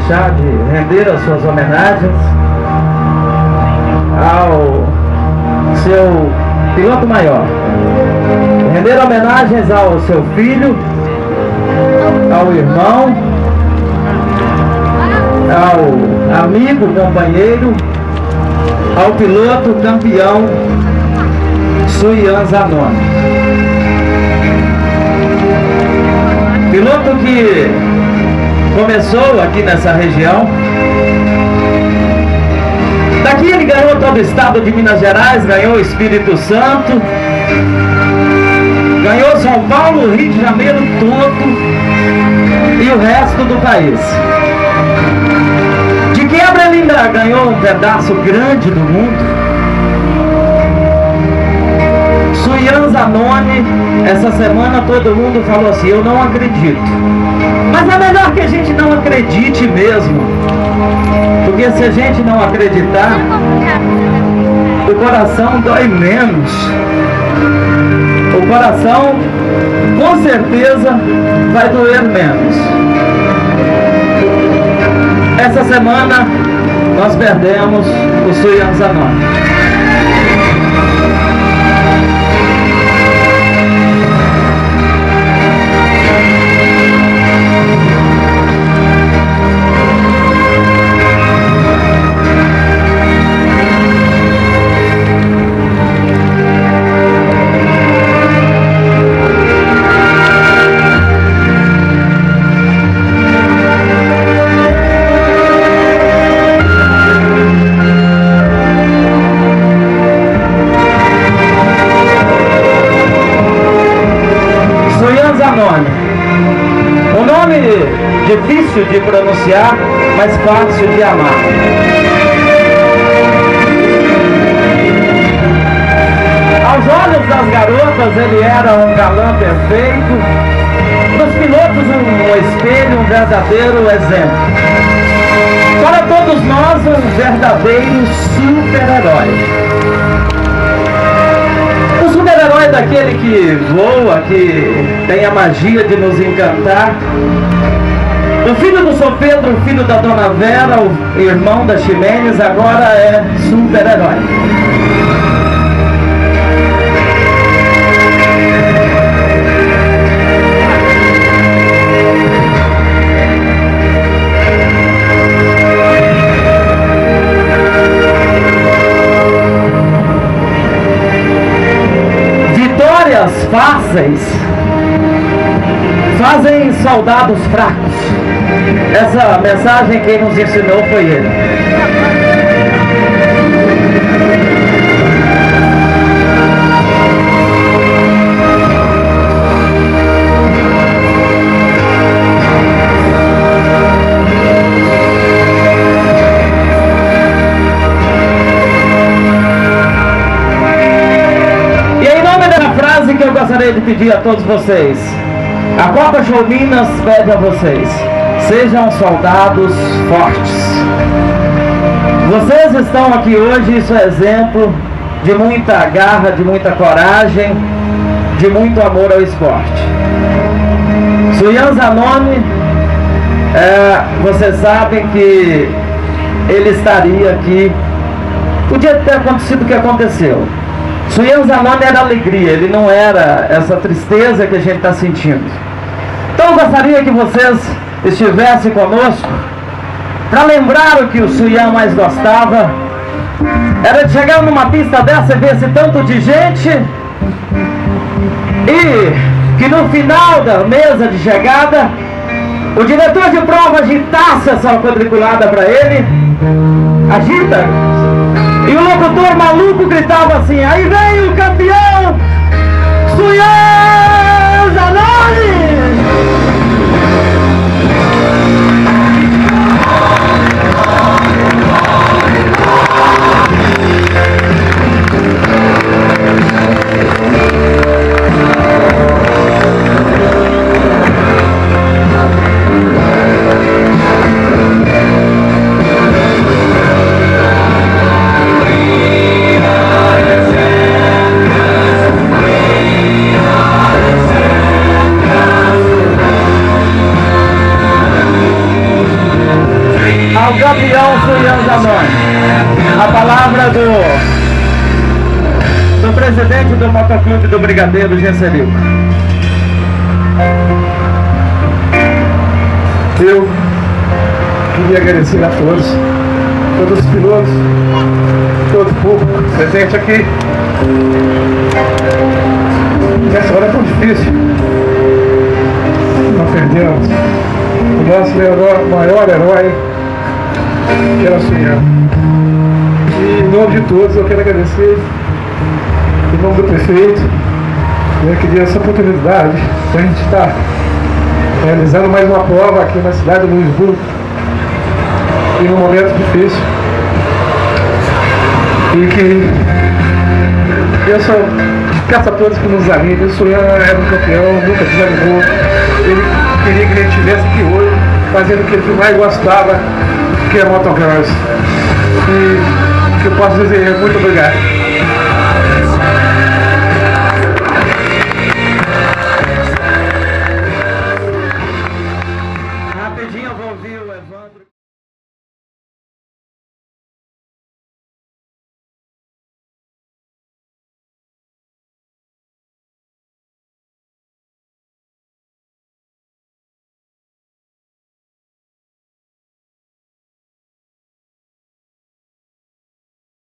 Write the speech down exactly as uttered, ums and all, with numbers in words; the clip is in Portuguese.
deixar de render as suas homenagens ao seu piloto maior, render homenagens ao seu filho, ao irmão, ao amigo, companheiro, ao piloto campeão Suyan Zanoni. Piloto que começou aqui nessa região. Daqui ele ganhou todo o estado de Minas Gerais, ganhou o Espírito Santo, ganhou São Paulo, Rio de Janeiro todo e o resto do país. De quebra ele ainda ganhou um pedaço grande do mundo. Suyan Zanoni, essa semana todo mundo falou assim: eu não acredito. Mas é melhor que a gente não acredite mesmo, porque se a gente não acreditar, o coração dói menos. O coração com certeza vai doer menos. Essa semana nós perdemos o Suyan Zanoni. Um nome difícil de pronunciar, mas fácil de amar. Aos olhos das garotas ele era um galã perfeito, dos pilotos um espelho, um verdadeiro exemplo. Para todos nós um verdadeiro super-herói. Super-herói daquele que voa, que tem a magia de nos encantar. O filho do São Pedro, o filho da Dona Vera, o irmão da Ximenes, agora é super-herói. Fáceis fazem soldados fracos. Essa mensagem quem nos ensinou foi ele. Que eu gostaria de pedir a todos vocês: a Copa Show Minas pede a vocês: sejam soldados fortes. Vocês estão aqui hoje, isso é exemplo de muita garra, de muita coragem, de muito amor ao esporte. Suyan Zanoni, é, vocês sabem que ele estaria aqui, podia ter acontecido o que aconteceu. Suyan Zanoni era alegria, ele não era essa tristeza que a gente está sentindo. Então eu gostaria que vocês estivessem conosco para lembrar o que o Suyan mais gostava. Era de chegar numa pista dessa e ver esse tanto de gente, e que no final da mesa de chegada o diretor de prova agitasse essa quadriculada para ele. Agita! E o locutor maluco gritava assim: aí vem o campeão Suyan Zanoni! Yeah. Suião, Suião Jamon. A palavra do do presidente do Motoclube do Brigadeiro, Gesserico. Eu queria agradecer a todos, todos os pilotos, todo o público presente aqui. Nessa hora é tão difícil. Não perdemos o nosso herói, maior herói, que era o Suião. E em nome de todos eu quero agradecer, em nome do prefeito, eu queria essa oportunidade para a gente estar realizando mais uma prova aqui na cidade de Luisburgo, em um momento difícil. E que eu só peço a todos que nos animem. O Suião era um campeão, nunca desanimou. Ele queria que a gente estivesse aqui hoje, fazendo o que ele mais gostava, que é motocross. E o que eu posso dizer é muito obrigado.